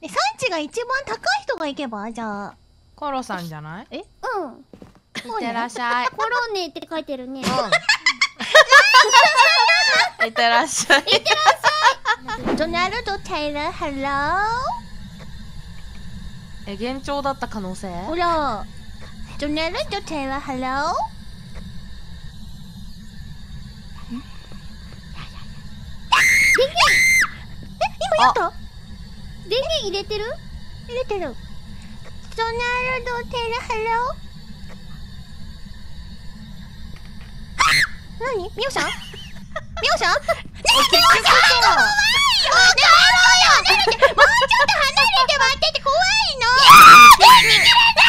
産地が一番高い人が行けばじゃあ。 コロさんじゃない？ うん。 いってらっしゃい。 コロネって書いてるね。 いってらっしゃい。 ドナルド・テイラー、ハロー。 幻聴だった可能性？ ほら。ドナルド・テイラー、ハロー。電源。今やった？ 電源入れてる？ 入れてる。ドナルド・テイラー、ハロー。何？ミオさん？ミオさん？ねえ、ミオさん！怖いよ！帰ろうよ！もうちょっと離れて待ってて怖いの！逃げれない！